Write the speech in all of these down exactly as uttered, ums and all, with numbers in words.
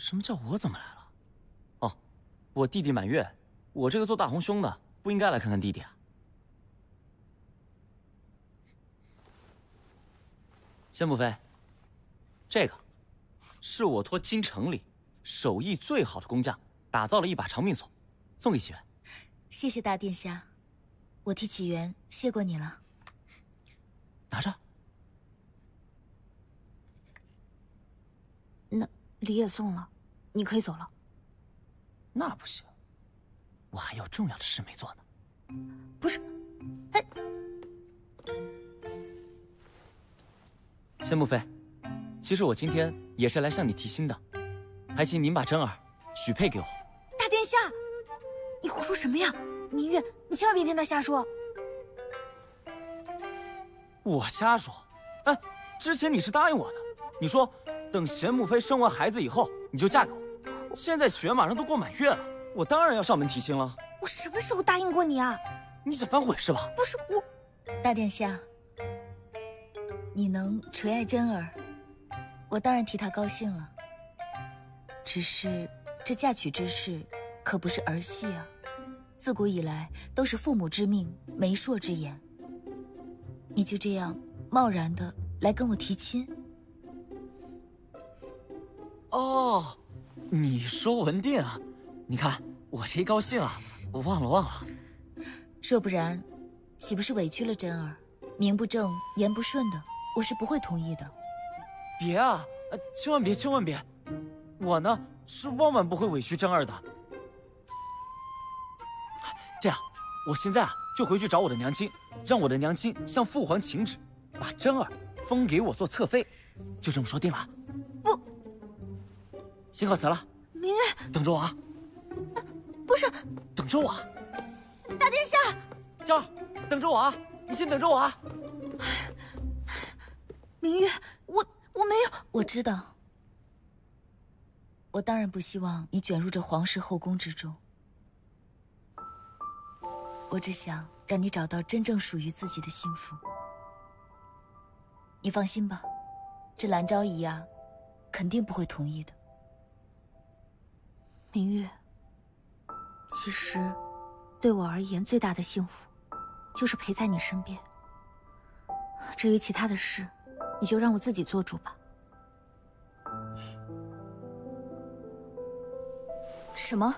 什么叫我怎么来了？哦，我弟弟满月，我这个做大红兄的不应该来看看弟弟啊。仙不飞，这个是我托京城里手艺最好的工匠打造了一把长命锁，送给启源。 谢谢大殿下，我替启源谢过你了。 拿着。 那礼也送了，你可以走了。 那不行，我还有重要的事没做呢。 不是，哎， 仙不飞，其实我今天也是来向你提亲的，还请您把真儿许配给我。 大殿下，你胡说什么呀？明月，你千万别听他瞎说。 我瞎说？哎，之前你是答应我的，你说等贤慕妃生完孩子以后你就嫁给我。现在雪马上都过满月了，我当然要上门提亲了。 我什么时候答应过你啊？ 你想反悔是吧？ 不是我， 大殿下，你能垂爱真儿，我当然替她高兴了。只是这嫁娶之事可不是儿戏啊，自古以来都是父母之命，媒妁之言。你就这样贸然的来跟我提亲？ 哦，你说文定啊？你看我这一高兴啊，我忘了忘了。 若不然，岂不是委屈了真儿？名不正言不顺的，我是不会同意的。 别啊，呃，千万别，千万别！我呢是万万不会委屈真儿的。这样，我现在啊就回去找我的娘亲，让我的娘亲向父皇请旨，把真儿封给我做侧妃，就这么说定了。 不， 先告辞了。 明月， 等着我啊！ 不是， 等着我啊！ 大殿下， 真儿，等着我啊！你先等着我啊！ 明月，我我没有， 我知道。我当然不希望你卷入这皇室后宫之中。我只想让你找到真正属于自己的幸福。你放心吧，这兰昭仪啊，肯定不会同意的。 明月，其实对我而言，最大的幸福就是陪在你身边。至于其他的事，你就让我自己做主吧。 什么？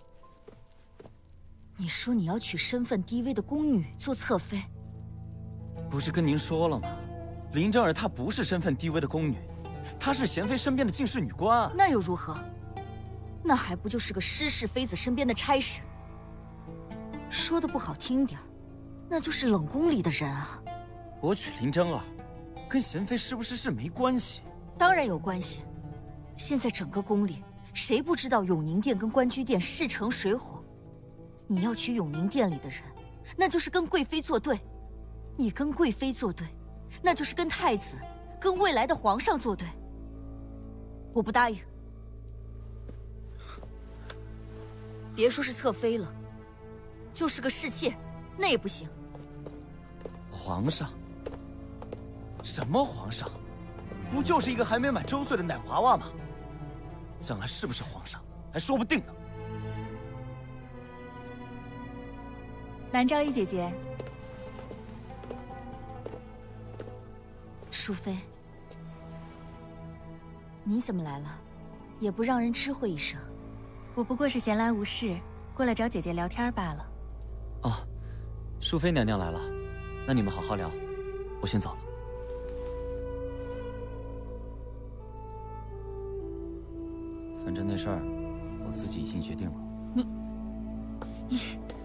你说你要娶身份低微的宫女做侧妃？ 不是跟您说了吗？林真儿她不是身份低微的宫女，她是贤妃身边的进士女官。 那又如何？那还不就是个失势妃子身边的差事？说的不好听点儿，那就是冷宫里的人啊。 我娶林真儿，跟贤妃是不是是没关系？ 当然有关系。现在整个宫里，谁不知道永宁殿跟关雎殿势成水火？你要娶永宁殿里的人，那就是跟贵妃作对；你跟贵妃作对，那就是跟太子、跟未来的皇上作对。我不答应。别说是侧妃了，就是个侍妾，那也不行。 皇上？什么皇上？不就是一个还没满周岁的奶娃娃吗？将来是不是皇上还说不定呢。 兰昭仪姐姐， 淑妃，你怎么来了？也不让人知会一声。 我不过是闲来无事，过来找姐姐聊天罢了。 哦，淑妃娘娘来了，那你们好好聊，我先走了。反正那事儿我自己已经决定了。 你，你。